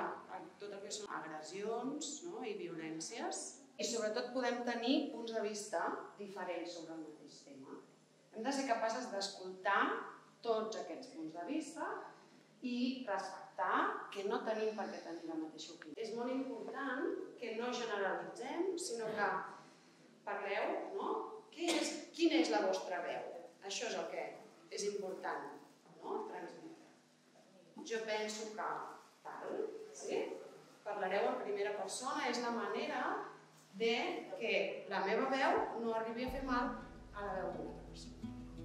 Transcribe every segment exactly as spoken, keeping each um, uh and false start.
tot el que són agressions i violències i sobretot podem tenir punts de vista diferents sobre el mateix tema. Hem de ser capaces d'escoltar tots aquests punts de vista i respectar que no tenim per què tenir la mateixa opinió. És molt important que no generalitzem, sinó que parleu, no? Quina és la vostra veu? Això és el que és important, no? Transmetre. Jo penso que tal, sí? Parlareu en primera persona, és la manera de que la meva veu no arribi a fer mal a la veu d'una altra persona.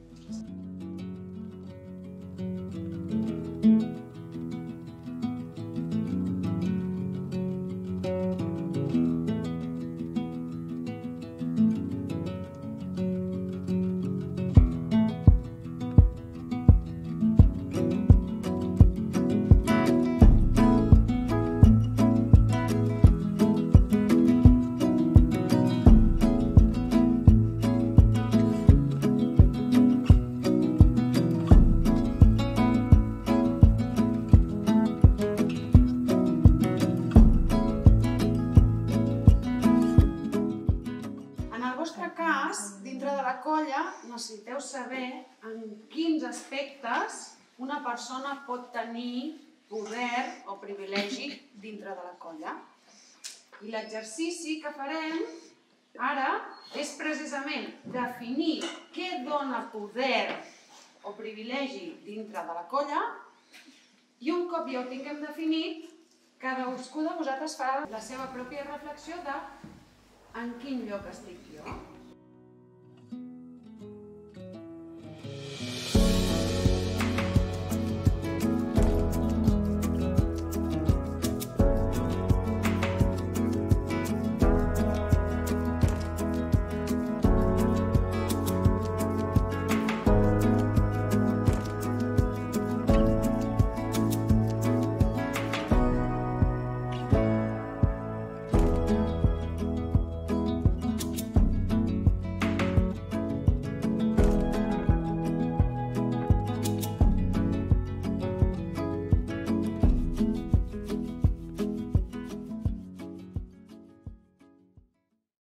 Dintre de la colla necessiteu saber en quins aspectes una persona pot tenir poder o privilegi dintre de la colla. I l'exercici que farem ara és precisament definir què dona poder o privilegi dintre de la colla i un cop ja ho tinguem definit, cadascú de vosaltres farà la seva pròpia reflexió de en quin lloc estic jo.